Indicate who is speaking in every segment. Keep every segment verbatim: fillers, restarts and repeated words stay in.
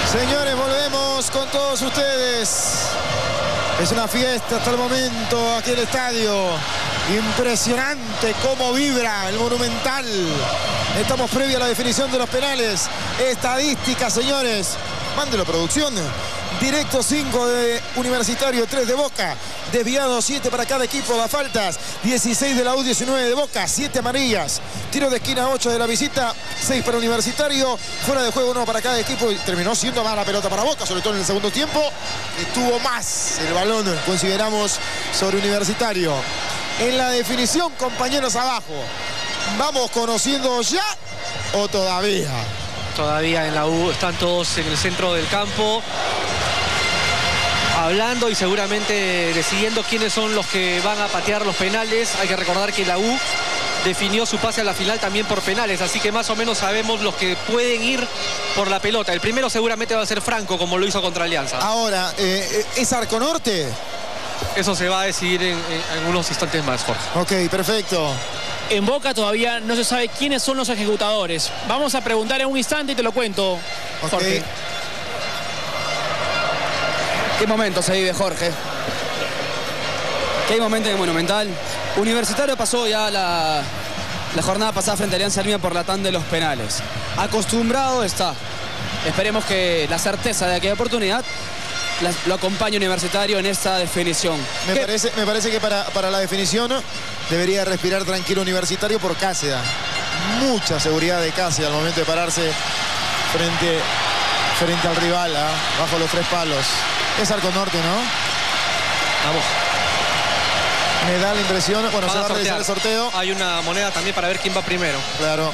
Speaker 1: Señores, volvemos con todos ustedes. Es una fiesta hasta el momento aquí en el estadio. Impresionante cómo vibra el Monumental. Estamos previa a la definición de los penales. Estadística, señores. Mándelo, producción. Directo cinco de Universitario, tres de Boca. Desviado siete para cada equipo. Da faltas. dieciséis de la U, diecinueve de Boca. siete amarillas. Tiro de esquina ocho de la visita. seis para Universitario. Fuera de juego uno para cada equipo. Y terminó siendo más la pelota para Boca, sobre todo en el segundo tiempo. Estuvo más el balón, consideramos, sobre Universitario. En la definición, compañeros abajo. ¿Vamos conociendo ya o todavía?
Speaker 2: Todavía en la U están todos en el centro del campo, hablando y seguramente decidiendo quiénes son los que van a patear los penales. Hay que recordar que la U definió su pase a la final también por penales, así que más o menos sabemos los que pueden ir por la pelota. El primero seguramente va a ser Franco, como lo hizo contra Alianza.
Speaker 1: Ahora, eh, ¿es Arco Norte?
Speaker 2: Eso se va a decidir en, en, en unos instantes más, Jorge.
Speaker 1: Ok, perfecto.
Speaker 3: En Boca todavía no se sabe quiénes son los ejecutadores. Vamos a preguntar en un instante y te lo cuento, Jorge.
Speaker 1: Okay.
Speaker 4: ¿Qué momento se vive, Jorge? ¿Qué momento de Monumental? Universitario pasó ya la, la jornada pasada frente a Alianza Lima por la tanda de los penales. Acostumbrado está. Esperemos que la certeza de aquella oportunidad la, lo acompañe Universitario en esta definición.
Speaker 1: Me,
Speaker 4: ¿Qué?
Speaker 1: parece, me parece que para, para la definición debería respirar tranquilo Universitario por Cáceda. Mucha seguridad de Cáceda al momento de pararse frente, frente al rival, ¿eh? Bajo los tres palos. Es Arco Norte, ¿no?
Speaker 2: Vamos.
Speaker 1: Me da la impresión, bueno,
Speaker 2: Van
Speaker 1: se va a realizar
Speaker 2: sortear.
Speaker 1: el sorteo.
Speaker 2: Hay una moneda también para ver quién va primero.
Speaker 1: Claro.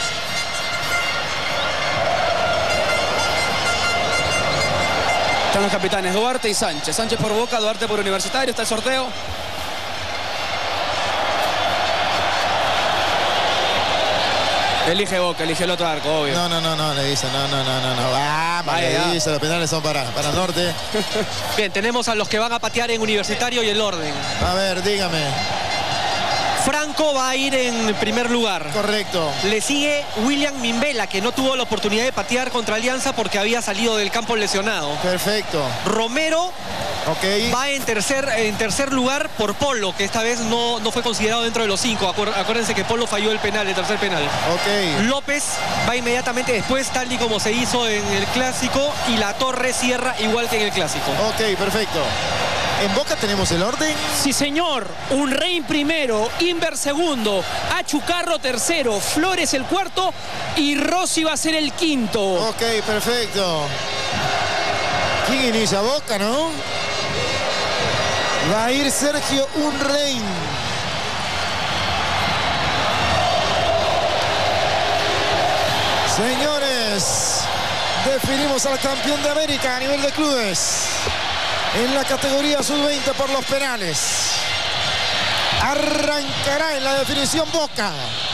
Speaker 4: Están los capitanes Duarte y Sánchez. Sánchez por Boca, Duarte por Universitario. Está el sorteo. Elige Boca, elige el otro arco, obvio.
Speaker 1: No, no, no, no, le dice, no, no, no, no, no. Vamos,
Speaker 4: Vaya,
Speaker 1: le
Speaker 4: ya.
Speaker 1: dice, los penales son para, para el Norte.
Speaker 2: Bien, tenemos a los que van a patear en Universitario y el orden.
Speaker 1: A ver, dígame.
Speaker 2: Franco va a ir en primer lugar.
Speaker 1: Correcto.
Speaker 2: Le sigue William Mimbela, que no tuvo la oportunidad de patear contra Alianza porque había salido del campo lesionado.
Speaker 1: Perfecto.
Speaker 2: Romero
Speaker 1: Ok.
Speaker 2: va en tercer, en tercer lugar por Polo, que esta vez no, no fue considerado dentro de los cinco. Acuer- Acuérdense que Polo falló el penal, el tercer penal.
Speaker 1: Ok.
Speaker 2: López va inmediatamente después, tal y como se hizo en el Clásico, y La Torre cierra igual que en el Clásico.
Speaker 1: Ok, perfecto. En Boca tenemos el orden.
Speaker 3: Sí, señor. Unrein primero, Inver segundo, Achucarro tercero, Flores el cuarto y Rossi va a ser el quinto.
Speaker 1: Ok, perfecto. ¿Quién inicia? Boca, ¿no? Va a ir Sergio Unrein. Señores, definimos al campeón de América a nivel de clubes en la categoría sub veinte por los penales. Arrancará en la definición Boca.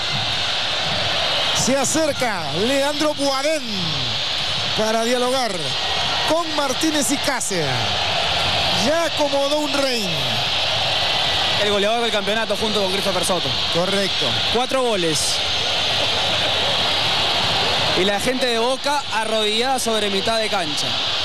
Speaker 1: Se acerca Leandro Boadén para dialogar con Martínez y Cáceres. Ya acomodó Unrein.
Speaker 4: El goleador del campeonato junto con Christopher Soto.
Speaker 1: Correcto.
Speaker 4: Cuatro goles. Y la gente de Boca arrodillada sobre mitad de cancha.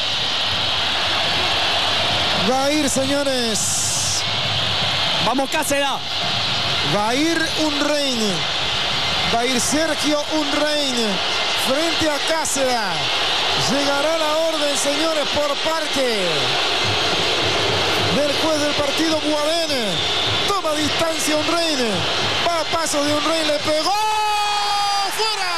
Speaker 1: Va a ir, señores.
Speaker 4: Vamos, Cáceres.
Speaker 1: Va a ir Unrein. Va a ir Sergio Unrein frente a Cáceres. Llegará la orden, señores, por parte del juez del partido, Boadén. Toma distancia Unrein. Va a paso de Unrein. Le pegó. ¡Fuera!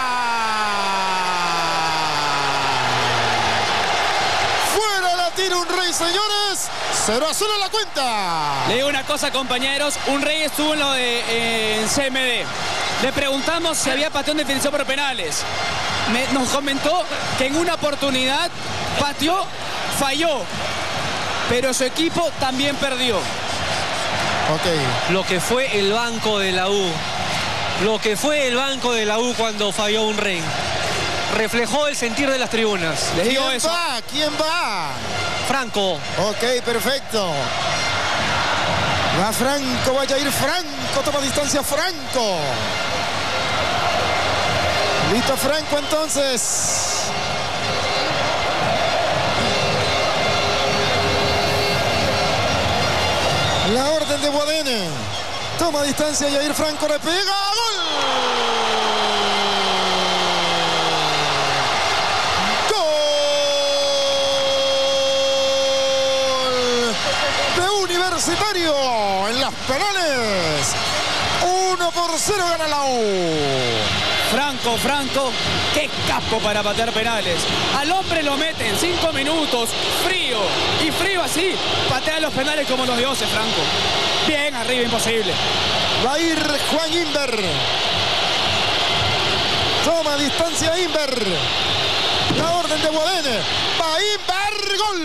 Speaker 1: ¡Fuera la tira Unrein, señores! cero a cero la cuenta.
Speaker 4: Le digo una cosa, compañeros. Unrein estuvo en lo de eh, en C M D. Le preguntamos si había pateón de definición por penales. Me, nos comentó que en una oportunidad pateó, falló. Pero su equipo también perdió.
Speaker 1: Ok.
Speaker 2: Lo que fue el banco de la U. Lo que fue el banco de la U cuando falló Unrein. Reflejó el sentir de las tribunas.
Speaker 4: Les digo
Speaker 1: ¿Quién
Speaker 4: eso.
Speaker 1: va? ¿Quién va?
Speaker 2: Franco.
Speaker 1: Ok, perfecto. Va Franco, vaya a ir Franco, toma distancia Franco. Listo Franco entonces. La orden de Boadene. Toma distancia, Jair Franco le pega. ¡Gol! ¡Gol! De Universitario en las penales. uno por cero gana la U.
Speaker 4: Franco, Franco, qué capo para patear penales. Al hombre lo meten cinco minutos, frío. Y frío así, patea los penales como los dioses, Franco. Bien, arriba, imposible.
Speaker 1: Va a ir Juan Inver. Toma distancia Inver. La orden de Boadene. Va Inver. Gol.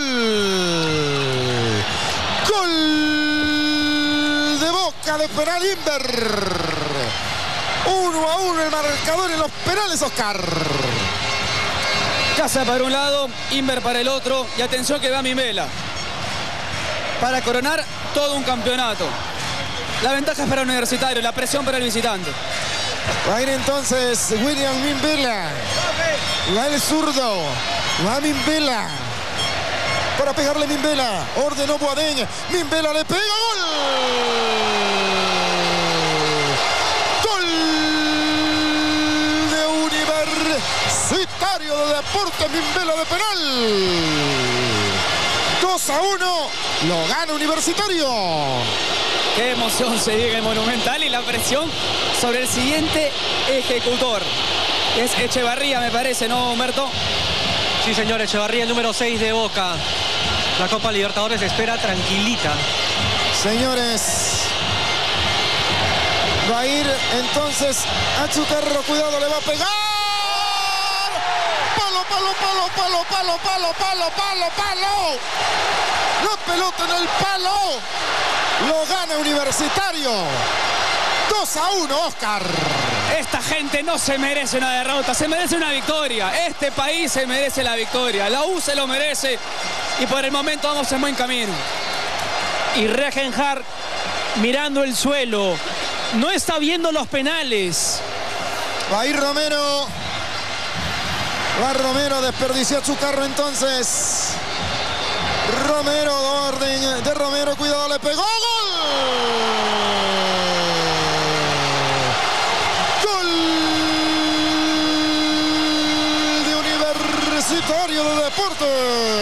Speaker 1: Gol de Boca de penal Inver. Uno a uno el marcador en los penales, Oscar.
Speaker 4: Casa para un lado, Inver para el otro. Y atención que va Mimbela. Para coronar todo un campeonato. La ventaja es para el Universitario, la presión para el visitante.
Speaker 1: Va a ir entonces William Mimbela. Va el zurdo. Va Mimbela. Para pegarle Mimbela. Ordenó Boadene. Mimbela le pega. ¡Gol! Universitario de Deportes Mimbela de penal. dos a uno. Lo gana Universitario.
Speaker 4: Qué emoción se llega en Monumental y la presión sobre el siguiente ejecutor. Es Echevarría, me parece, ¿no, Humberto?
Speaker 2: Sí, señor, Echevarría, el número seis de Boca. La Copa Libertadores espera tranquilita.
Speaker 1: Señores, va a ir entonces a Chucarro. Cuidado, le va a pegar. Palo, palo, palo, palo, palo, palo, palo, palo, palo. La pelota en el palo. Lo gana Universitario. dos a uno, Oscar.
Speaker 4: Esta gente no se merece una derrota, se merece una victoria. Este país se merece la victoria. La U se lo merece y por el momento vamos en buen camino.
Speaker 3: Y Regenhard mirando el suelo. No está viendo los penales.
Speaker 1: Va a ir Romero. Va Romero, desperdició a Chucarro entonces. Romero, orden de Romero, cuidado, le pegó. ¡Gol! ¡Gol de Universitario de Deportes!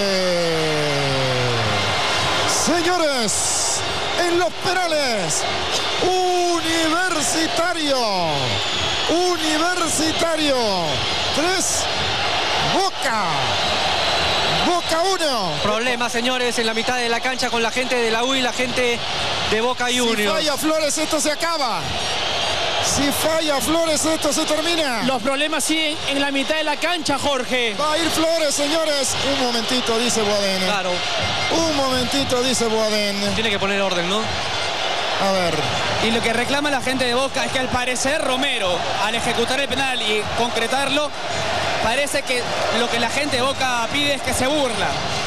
Speaker 1: Señores, en los penales, Universitario. Universitario. Tres. Boca. Boca uno.
Speaker 2: Problemas, señores, en la mitad de la cancha con la gente de la U y la gente de Boca Juniors.
Speaker 1: Si falla Flores, esto se acaba. Si falla Flores, esto se termina.
Speaker 3: Los problemas siguen en la mitad de la cancha, Jorge.
Speaker 1: Va a ir Flores, señores. Un momentito, dice Boadene.
Speaker 2: Claro.
Speaker 1: Un momentito, dice Boadene.
Speaker 2: Tiene que poner orden, ¿no?
Speaker 1: A ver.
Speaker 4: Y lo que reclama la gente de Boca es que al parecer Romero, al ejecutar el penal y concretarlo, parece que lo que la gente de Boca pide es que se burla.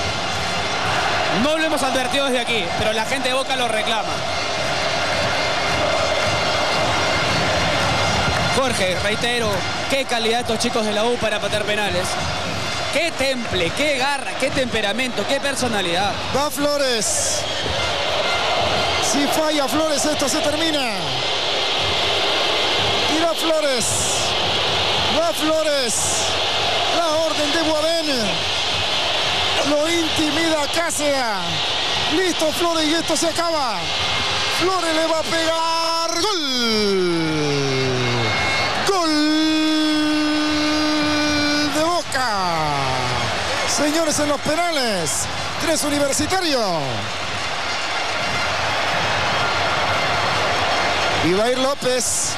Speaker 4: No lo hemos advertido desde aquí, pero la gente de Boca lo reclama. Jorge, reitero, qué calidad estos chicos de la U para patear penales. Qué temple, qué garra, qué temperamento, qué personalidad.
Speaker 1: Va Flores. Si falla Flores, esto se termina. Tira Flores. Va Flores. La orden de Boadene. Lo intimida Cáceres. Listo Flores y esto se acaba. Flores le va a pegar. ¡Gol! ¡Gol de Boca! Señores, en los penales. Tres Universitario. Y va a ir López.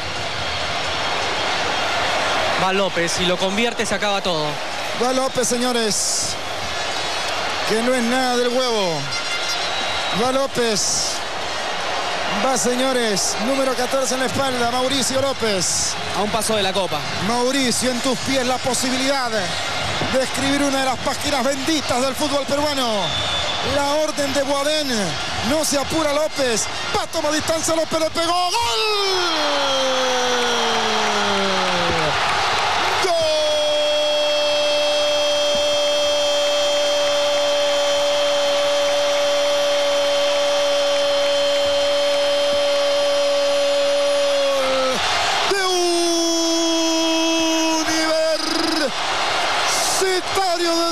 Speaker 2: Va López, si lo convierte se acaba todo.
Speaker 1: Va López, señores. Que no es nada del huevo. Va López. Va, señores. Número catorce en la espalda, Mauricio López.
Speaker 4: A un paso de la Copa.
Speaker 1: Mauricio, en tus pies la posibilidad de escribir una de las páginas benditas del fútbol peruano. La orden de Boadene. No se apura López. Va a tomar distancia, López le pegó. ¡Gol! Universitario de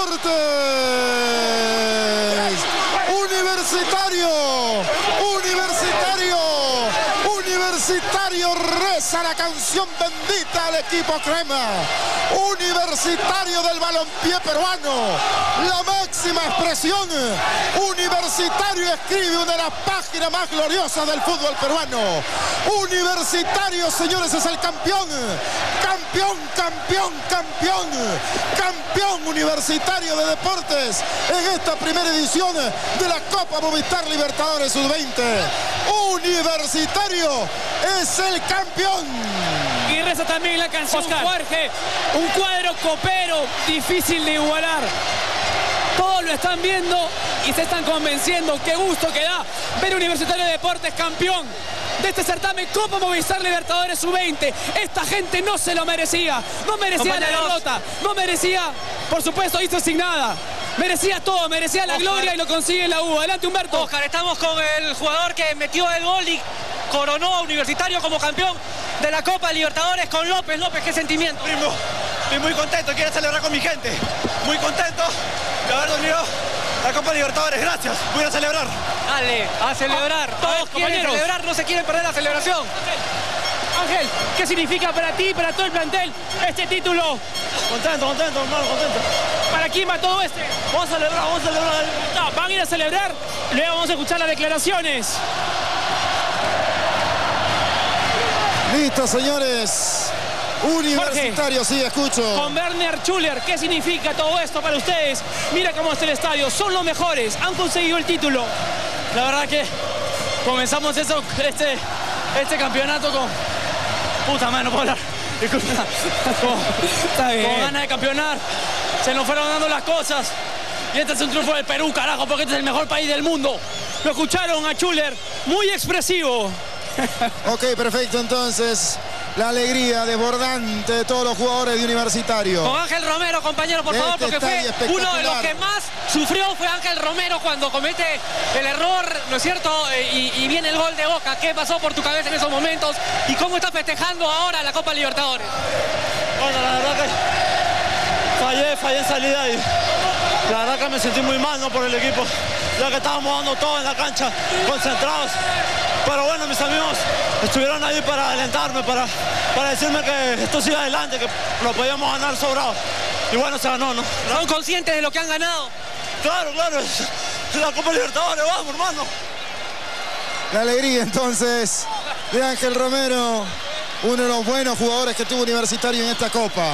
Speaker 1: Deportes. Universitario. Universitario. Universitario reza la canción bendita al equipo crema. Universitario del balompié peruano. La máxima expresión. Universitario escribe una de las páginas más gloriosas del fútbol peruano. Universitario, señores, es el campeón. Campeón, campeón, campeón. Campeón Universitario de Deportes en esta primera edición de la Copa Movistar Libertadores sub veinte. Universitario es el campeón.
Speaker 3: Y reza también la canción, Oscar. Jorge, un cuadro copero, difícil de igualar. Todos lo están viendo y se están convenciendo. Qué gusto que da ver Universitario de Deportes campeón de este certamen Copa Movistar Libertadores sub veinte. Esta gente no se lo merecía. No merecía la derrota. No merecía, por supuesto, hizo sin nada. Merecía todo, merecía la Oscar. Gloria y lo consigue la U. Adelante, Humberto.
Speaker 2: Oscar, estamos con el jugador que metió el gol y coronó a Universitario como campeón de la Copa Libertadores con López. López, ¿qué sentimiento?
Speaker 5: Primo, estoy muy contento, quiero celebrar con mi gente. Muy contento de haber dormido la Copa Libertadores. Gracias, voy a celebrar.
Speaker 2: Dale, a celebrar.
Speaker 3: Ah,
Speaker 2: Todos
Speaker 3: a ver,
Speaker 2: quieren
Speaker 3: compañeros.
Speaker 2: celebrar, no se quieren perder la celebración.
Speaker 3: Ángel, ¿qué significa para ti y para todo el plantel este título?
Speaker 5: Contento, contento, hermano, contento.
Speaker 3: ¿Para quién va todo este?
Speaker 5: Vamos a celebrar, vamos a celebrar.
Speaker 3: No, van a ir a celebrar, luego vamos a escuchar las declaraciones.
Speaker 1: Listo, señores. Universitario, Jorge, sí, escucho.
Speaker 3: Con Werner Schuller, ¿qué significa todo esto para ustedes? Mira cómo está el estadio, son los mejores, han conseguido el título.
Speaker 4: La verdad que comenzamos eso, este, este campeonato con... Puta madre, no puedo hablar. Disculpa. Con,
Speaker 3: Está bien.
Speaker 4: con ganas de campeonar. Se nos fueron dando las cosas. Y este es un triunfo del Perú, carajo, porque este es el mejor país del mundo.
Speaker 3: Lo escucharon a Schuller, muy expresivo.
Speaker 1: Ok, perfecto, entonces la alegría desbordante de todos los jugadores de Universitario.
Speaker 2: Con Ángel Romero, compañero, por favor,
Speaker 1: Este
Speaker 2: porque fue
Speaker 1: estadio
Speaker 2: uno de los
Speaker 1: espectacular.
Speaker 2: que más sufrió fue Ángel Romero cuando comete el error, ¿no es cierto? Eh, Y, y viene el gol de Boca. ¿Qué pasó por tu cabeza en esos momentos? ¿Y cómo está festejando ahora la Copa Libertadores?
Speaker 5: Bueno, la verdad que fallé, fallé en salida y la verdad que me sentí muy mal, ¿no? Por el equipo, ya que estábamos dando todo en la cancha, concentrados. Pero bueno, mis amigos estuvieron ahí para alentarme, para, para decirme que esto sigue adelante, que lo podíamos ganar sobrado. Y bueno, se ganó, ¿no?
Speaker 2: ¿Son conscientes de lo que han ganado?
Speaker 5: Claro, claro, es la Copa Libertadores, vamos, hermano.
Speaker 1: La alegría entonces de Ángel Romero, uno de los buenos jugadores que tuvo Universitario en esta Copa.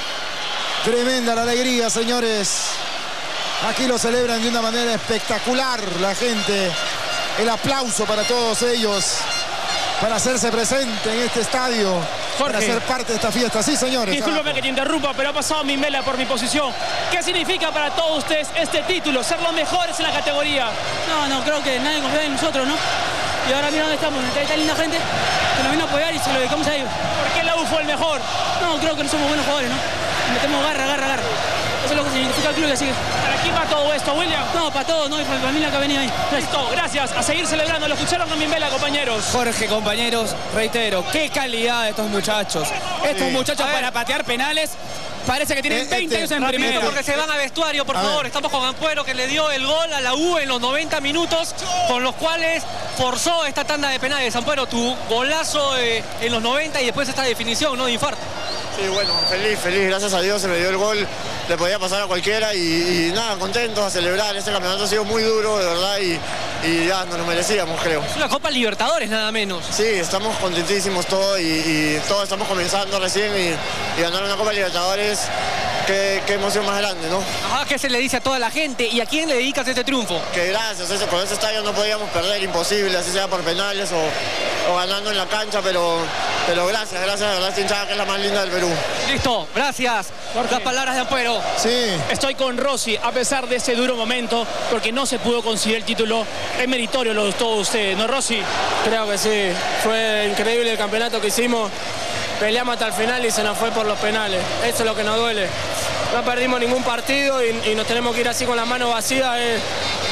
Speaker 1: Tremenda la alegría, señores. Aquí lo celebran de una manera espectacular la gente. El aplauso para todos ellos, para hacerse presente en este estadio,
Speaker 3: Jorge,
Speaker 1: para ser parte de esta fiesta. Sí, señores.
Speaker 3: Discúlpeme que te interrumpa, pero ha pasado mi mela por mi posición. ¿Qué significa para todos ustedes este título? Ser los mejores en la categoría.
Speaker 4: No, no, creo que nadie confía en nosotros, ¿no? Y ahora mira dónde estamos, está esta linda gente que nos vino a apoyar y se lo dedicamos a ellos.
Speaker 3: ¿Por qué la U fue el mejor?
Speaker 4: No, creo que no somos buenos jugadores, ¿no? Metemos garra, garra, garra. Eso es lo que significa el club que sigue.
Speaker 3: ¿Para quién va todo esto, William?
Speaker 4: No, para todos, no, y para la familia que ha venido ahí.
Speaker 3: Listo, gracias. A seguir celebrando. Lo escucharon a mi vela, compañeros.
Speaker 4: Jorge, compañeros, reitero, qué calidad de estos muchachos. Estos
Speaker 1: Sí.
Speaker 4: muchachos
Speaker 2: A ver.
Speaker 4: para patear penales parece que tienen
Speaker 1: Eh,
Speaker 4: veinte
Speaker 1: este,
Speaker 4: años en
Speaker 2: Rapidito,
Speaker 4: primera.
Speaker 2: porque se van a vestuario, por
Speaker 1: A
Speaker 2: favor.
Speaker 1: ver.
Speaker 2: Estamos con Ampuero, que le dio el gol a la U en los noventa minutos, con los cuales forzó esta tanda de penales. Ampuero, tu golazo eh, en los noventa y después esta definición, ¿no? De infarto.
Speaker 5: Sí, bueno, feliz, feliz, gracias a Dios se me dio el gol, le podía pasar a cualquiera y, y nada, contentos a celebrar. Este campeonato ha sido muy duro, de verdad, y, y ya nos lo merecíamos, creo.
Speaker 2: Es una Copa Libertadores, nada menos.
Speaker 5: Sí, estamos contentísimos todos y, y todos estamos comenzando recién y, y ganar una Copa Libertadores, qué, qué emoción más grande, ¿no?
Speaker 2: Ajá, ¿qué se le dice a toda la gente? ¿Y a quién le dedicas este triunfo?
Speaker 5: Que gracias, ese, con ese estadio no podíamos perder, imposible, así sea por penales o, o ganando en la cancha, pero, pero gracias, gracias, de verdad, esta hinchada que es la más linda del Perú.
Speaker 2: Listo, gracias.
Speaker 3: Jorge.
Speaker 2: Las palabras de Ampuero.
Speaker 1: Sí.
Speaker 3: Estoy con Rossi, a pesar de ese duro momento, porque no se pudo conseguir el título. Es meritorio lo de todos ustedes, ¿no, Rossi?
Speaker 6: Creo que sí, fue increíble el campeonato que hicimos, peleamos hasta el final y se nos fue por los penales, eso es lo que nos duele. No perdimos ningún partido y, y nos tenemos que ir así con las manos vacías. Es,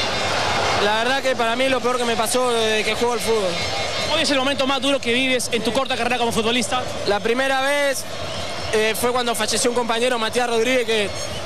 Speaker 6: la verdad que para mí es lo peor que me pasó desde que juego al fútbol.
Speaker 3: Hoy es el momento más duro que vives en tu corta carrera como futbolista.
Speaker 6: La primera vez eh, fue cuando falleció un compañero, Matías Rodríguez, que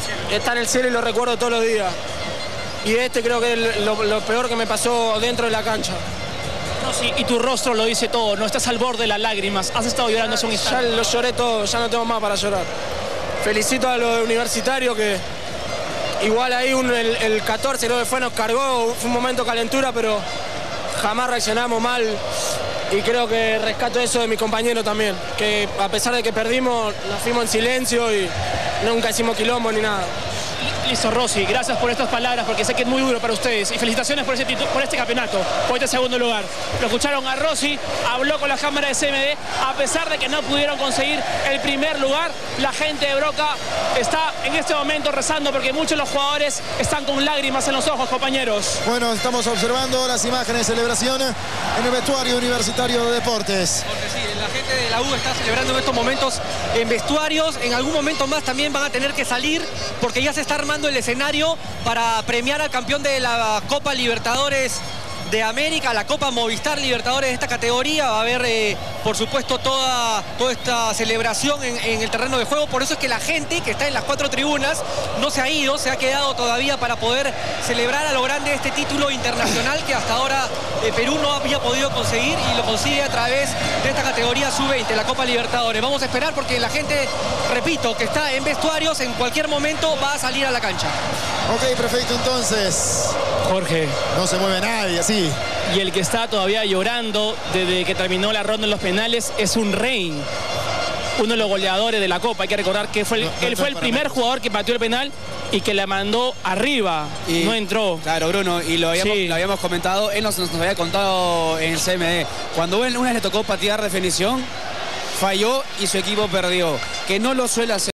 Speaker 6: está en el cielo y lo recuerdo todos los días. Y este creo que es lo, lo peor que me pasó dentro de la cancha.
Speaker 3: Rossi, y tu rostro lo dice todo, no estás al borde de las lágrimas, has estado llorando hace un instante.
Speaker 6: Ya lo lloré todo, ya no tengo más para llorar. Felicito a los universitarios que igual ahí un, el, el catorce creo que fue, nos cargó, fue un momento calentura, pero jamás reaccionamos mal. Y creo que rescato eso de mi compañero también, que a pesar de que perdimos, nos fuimos en silencio y nunca hicimos quilombo ni nada.
Speaker 3: Listo, Rossi, gracias por estas palabras, porque sé que es muy duro para ustedes. Y felicitaciones por, ese por este campeonato, por este segundo lugar. Lo escucharon a Rossi, habló con la cámara de C M D. A pesar de que no pudieron conseguir el primer lugar, la gente de Broca está en este momento rezando, porque muchos de los jugadores están con lágrimas en los ojos, compañeros.
Speaker 1: Bueno, estamos observando las imágenes de celebración en el vestuario universitario de deportes.
Speaker 2: Porque sí, la gente de la U está celebrando en estos momentos en vestuarios. En algún momento más también van a tener que salir, porque ya se está armando el escenario para premiar al campeón de la Copa Libertadores de América, la Copa Movistar Libertadores de esta categoría. Va a haber, eh, por supuesto, toda, toda esta celebración en, en el terreno de juego. Por eso es que la gente que está en las cuatro tribunas no se ha ido, se ha quedado todavía para poder celebrar a lo grande este título internacional que hasta ahora eh, Perú no había podido conseguir, y lo consigue a través de esta categoría sub veinte, la Copa Libertadores. Vamos a esperar porque la gente, repito, que está en vestuarios, en cualquier momento va a salir a la cancha.
Speaker 1: Ok, perfecto, entonces.
Speaker 3: Jorge.
Speaker 1: No se mueve nadie, así.
Speaker 3: Y el que está todavía llorando desde que terminó la ronda en los penales es un Rein, uno de los goleadores de la Copa. Hay que recordar que fue el, no, no él fue el primer menos. jugador que pateó el penal y que la mandó arriba, y no entró.
Speaker 7: Claro, Bruno, y lo habíamos, sí. lo habíamos comentado, él nos, nos había contado en C M D. Cuando él una vez le tocó patear definición, falló y su equipo perdió, que no lo suele hacer.